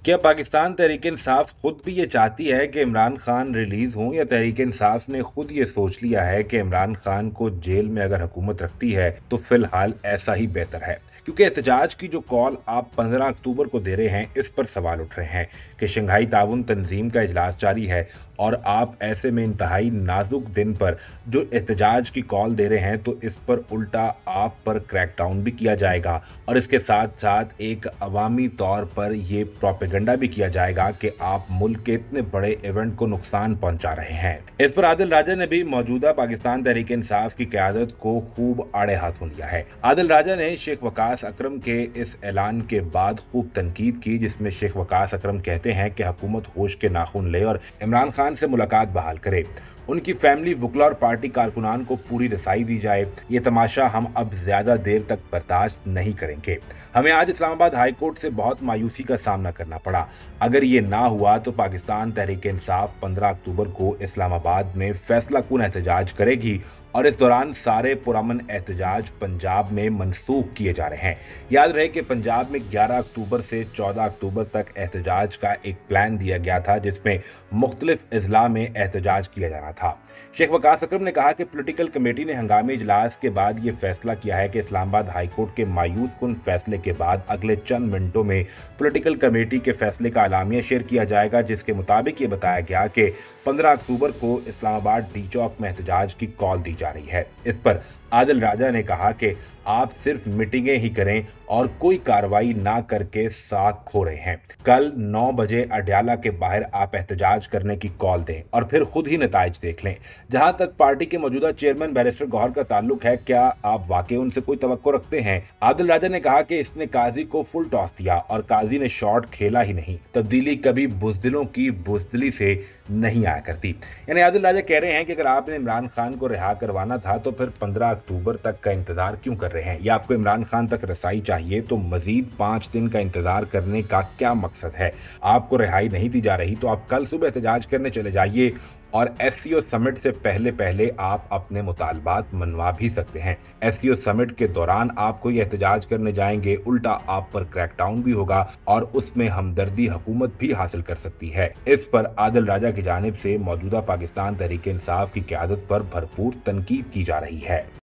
क्या पाकिस्तान तहरीक-ए-इंसाफ खुद भी ये चाहती है कि इमरान खान रिलीज हों, या तहरीक-ए-इंसाफ ने खुद ये सोच लिया है कि इमरान खान को जेल में अगर हुकूमत रखती है तो फिलहाल ऐसा ही बेहतर है? क्योंकि एहतजाज की जो कॉल आप 15 अक्टूबर को दे रहे हैं, इस पर सवाल उठ रहे हैं कि शंघाई ताउन तंजीम का इजलास जारी है और आप ऐसे में इंतहाई नाजुक दिन पर जो एहतजाज की कॉल दे रहे हैं, तो इस पर उल्टा आप पर क्रैकडाउन भी किया जाएगा और इसके साथ साथ एक अवामी तौर पर ये प्रोपेगेंडा भी किया जाएगा कि आप मुल्क के इतने बड़े इवेंट को नुकसान पहुंचा रहे हैं। इस पर आदिल राजा ने भी मौजूदा पाकिस्तान तहरीक इंसाफ की क़यादत को खूब आड़े हाथों लिया है। आदिल राजा ने शेख वकास अकरम के इस ऐलान के बाद खूब तनकीद की, जिसमें शेख वकास अकरम कहते हैं कि हुकूमत होश के नाखून ले और इमरान खान से मुलाकात बहाल करे, उनकी फैमिली, वकला और पार्टी कारकुनान को पूरी रसाई दी जाए। ये तमाशा हम अब ज्यादा देर तक बर्दाश्त नहीं करेंगे। हमें आज इस्लामाबाद हाई कोर्ट से बहुत मायूसी का सामना करना पड़ा। अगर ये ना हुआ तो पाकिस्तान तहरीक इंसाफ 15 अक्टूबर को इस्लामाबाद में फैसला कुन एहतजाज करेगी और इस दौरान सारे पुरअमन एहतजाज पंजाब में मनसूख किए जा रहे हैं। याद रहे कि पंजाब में 11 अक्टूबर से 14 अक्टूबर तक एहतजाज का एक प्लान दिया गया था, जिसमें मुख्तलिफ अजला में एहतजाज किया जाना था। शेख वकास अकरम ने कहा कि पॉलिटिकल कमेटी ने हंगामी इजलास के बाद ये फैसला किया है कि इस्लामाबाद हाई कोर्ट के मायूस कुन फैसले के बाद अगले चंद मिनटों में पॉलिटिकल कमेटी के फैसले का एलामिया शेयर किया जाएगा, जिसके मुताबिक ये बताया गया कि 15 अक्टूबर को इस्लामाबाद डी चौक में एहतजाज की कॉल दी जा रही है। इस पर आदिल राजा ने कहा कि आप सिर्फ मीटिंगें ही करें और कोई कार्रवाई ना करके साख खो रहे हैं। कल 9 बजे अडयाला के बाहर आप एहतजाज करने की कॉल दें और फिर खुद ही नताइज देख लें। जहां तक पार्टी के मौजूदा चेयरमैन बैरिस्टर गौहर का ताल्लुक है, क्या आप वाकई उनसे कोई तवक्को रखते हैं? आदिल राजा ने कहा कि इसने काजी को फुल टॉस दिया और काजी ने शॉट खेला ही नहीं। तब्दीली कभी बुजदिलों की बुजदिली से नहीं आया करती। यानी आदिल राजा कह रहे हैं कि अगर आपने इमरान खान को रिहा करवाना था तो फिर 15 अक्टूबर तक का इंतजार क्यों कर रहे हैं? या आपको इमरान खान तक रसाई चाहिए तो मजीद 5 दिन का इंतजार करने का क्या मकसद है? आपको रिहाई नहीं दी जा रही तो आप कल सुबह एहतजाज करने चले जाइए और एससीओ समिट से पहले पहले आप अपने मुतालबात मनवा भी सकते हैं। एससीओ समिट के दौरान आप कोई एहतजाज करने जाएंगे, उल्टा आप पर क्रैकडाउन भी होगा और उसमें हमदर्दी हुकूमत भी हासिल कर सकती है। इस पर आदिल राजा की जानिब से मौजूदा पाकिस्तान तहरीक इंसाफ की क़यादत पर भरपूर तनकीद की जा रही है।